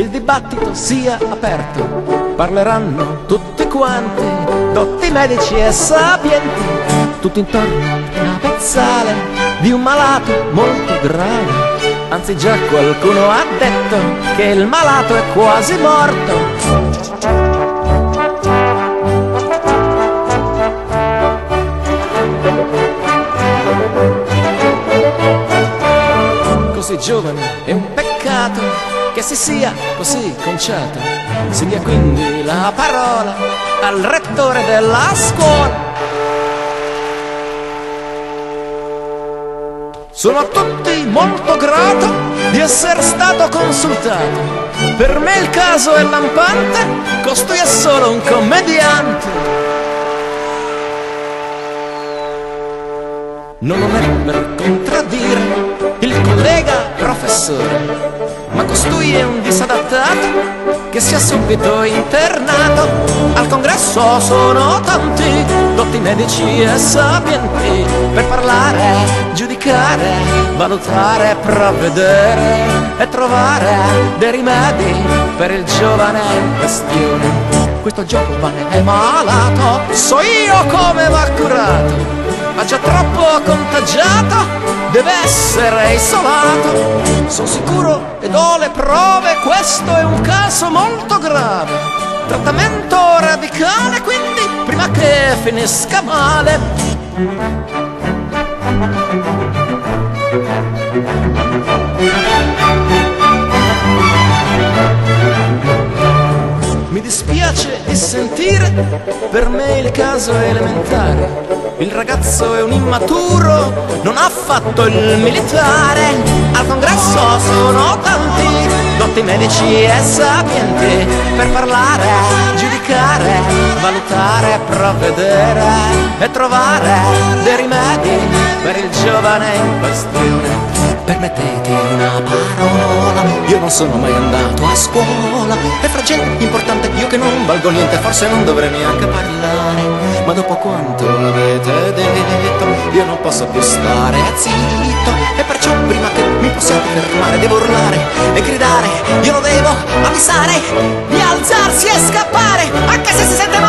dibattito sia aperto, parleranno tutti quanti, dotti medici e sapienti, tutto intorno una pezzale di un malato molto grave. Anzi già qualcuno ha detto che il malato è quasi morto. Così giovane è un peccato che si sia così conciato. Si dia quindi la parola al rettore della scuola. Sono a tutti molto grato di essere stato consultato. Per me il caso è lampante, costui è solo un commediante. Non è per contraddire il collega professore, ma costui è un disadattato che sia subito internato. Al congresso sono tanti dotti medici e sapienti per parlare, giudicare, valutare, provvedere e trovare dei rimedi per il giovane in questione. Questo giovane è malato, so io come va curato. Ha già troppo contagiato, deve essere isolato. Sono sicuro ed ho le prove, questo è un caso molto grave. Trattamento radicale, quindi, prima che finisca male. Mi dispiace di sentire, per me il caso è elementare. Il ragazzo è un immaturo, non ha fatto il militare. Al congresso sono tanti dotti medici e sapienti per parlare, giudicare, valutare, provvedere e trovare dei rimedi per il giovane in questione. Permettete una parola, io non sono mai andato a scuola e fra gente importante io che non valgo niente forse non dovrei neanche parlare. Ma dopo quanto avete detto io non posso più stare zitto, e perciò prima che mi possiate fermare devo urlare e gridare. Io lo devo avvisare di alzarsi e scappare, anche se si sente